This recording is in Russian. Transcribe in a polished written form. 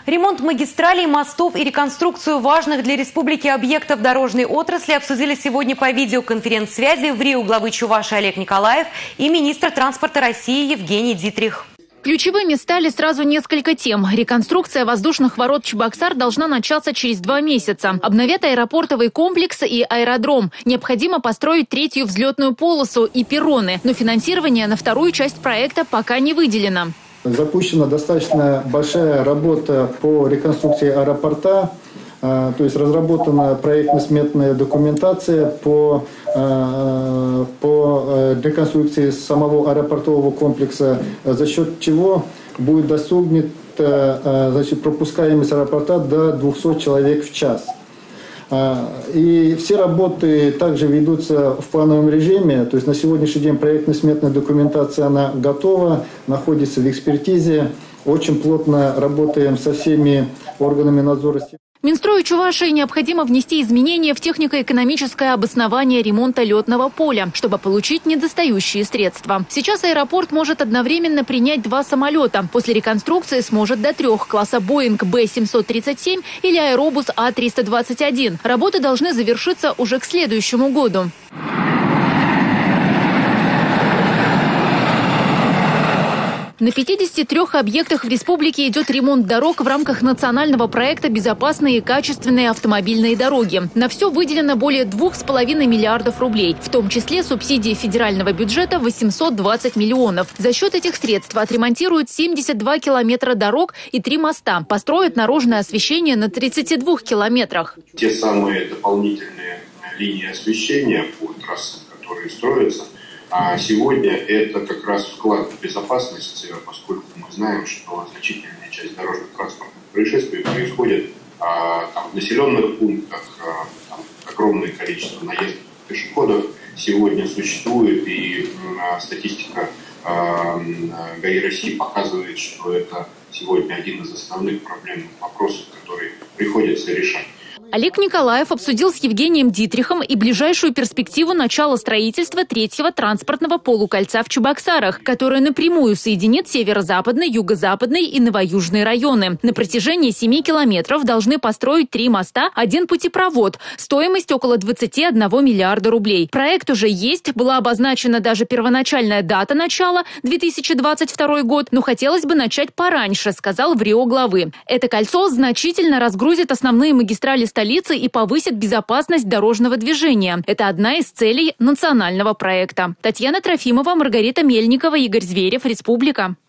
Ремонт магистралей, мостов и реконструкцию важных для республики объектов дорожной отрасли обсудили сегодня по видеоконференц-связи в Рио главы Чувашии Олег Николаев и министр транспорта России Евгений Дитрих. Ключевыми стали сразу несколько тем. Реконструкция воздушных ворот Чебоксар должна начаться через 2 месяца. Обновят аэропортовый комплекс и аэродром. Необходимо построить 3-ю взлетную полосу и перроны. Но финансирование на 2-ю часть проекта пока не выделено. Запущена достаточно большая работа по реконструкции аэропорта. То есть разработана проектно-сметная документация по реконструкции самого аэропортового комплекса, за счет чего будет достигнута пропускаемость аэропорта до 200 человек в час. И все работы также ведутся в плановом режиме. То есть на сегодняшний день проектно-сметная документация она готова, находится в экспертизе. Очень плотно работаем со всеми органами надзора. Минстрою Чувашии необходимо внести изменения в технико-экономическое обоснование ремонта летного поля, чтобы получить недостающие средства. Сейчас аэропорт может одновременно принять 2 самолета. После реконструкции сможет до 3 класса Боинг Б-737 или Аэробус А-321. Работы должны завершиться уже к следующему году. На 53 объектах в республике идет ремонт дорог в рамках национального проекта «Безопасные и качественные автомобильные дороги». На все выделено более 2,5 миллиардов рублей, в том числе субсидии федерального бюджета 820 миллионов. За счет этих средств отремонтируют 72 километра дорог и 3 моста. Построят наружное освещение на 32 километрах. Те самые дополнительные линии освещения по трассам, которые строятся, а сегодня это как раз вклад в безопасность, поскольку мы знаем, что значительная часть дорожно-транспортных происшествий происходит в населенных пунктах, огромное количество наездов пешеходов сегодня существует, и статистика ГАИ России показывает, что это сегодня один из основных проблемных вопросов, которые приходится решать. Олег Николаев обсудил с Евгением Дитрихом и ближайшую перспективу начала строительства 3-го транспортного полукольца в Чебоксарах, которое напрямую соединит северо-западный, юго-западный и новоюжный районы. На протяжении 7 километров должны построить 3 моста, 1 путепровод. Стоимость около 21 миллиарда рублей. Проект уже есть, была обозначена даже первоначальная дата начала – 2022 год, но хотелось бы начать пораньше, сказал в Рио главы. Это кольцо значительно разгрузит основные магистрали столицы и повысит безопасность дорожного движения. Это одна из целей национального проекта. Татьяна Трофимова, Маргарита Мельникова, Игорь Зверев, Республика.